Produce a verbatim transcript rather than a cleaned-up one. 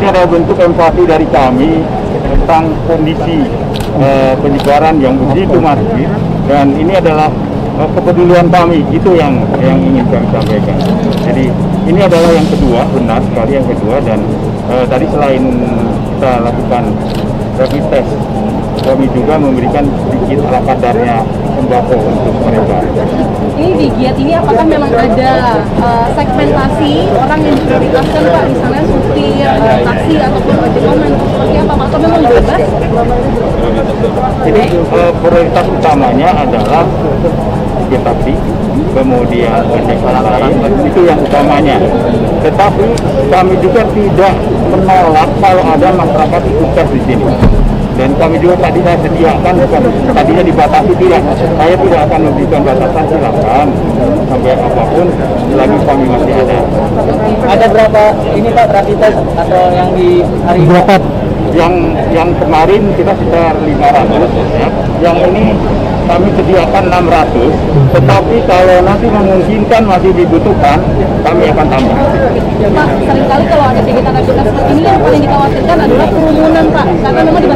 ini adalah bentuk empati dari kami tentang kondisi uh, penyebaran yang begitu masif, dan ini adalah uh, kepedulian kami, itu yang yang ingin kami sampaikan. Jadi ini adalah yang kedua, benar sekali yang kedua, dan uh, tadi selain kita lakukan rapid test, kami juga memberikan sedikit ala kadarnya sembako untuk mereka. Ini di Giat ini apakah memang ada uh, segmentasi orang yang diprioritaskan Pak, misalnya supir, uh, taksi ataupun ojek online seperti apa Pak? Atau memang bebas? Jadi uh, prioritas utamanya adalah supir taksi, kemudian ojek online, itu yang utamanya. Tetapi kami juga tidak menolak kalau ada masyarakat ikut tes di sini. Dan kami juga tadi saya sediakan, bukan tadinya dibatasi, tidak. Saya tidak akan memberikan batasan, silakan sampai apapun selagi kami masih ada. Ada berapa ini Pak rapid test atau yang di hari berapa? Yang yang kemarin kita sekitar lima ratus ya. Yang ini kami sediakan enam ratus, tetapi kalau nanti memungkinkan masih dibutuhkan, kami akan tambah. Pak, seringkali kalau ada kegiatan rapid test seperti ini yang paling dikhawatirkan adalah kerumunan Pak, karena memang di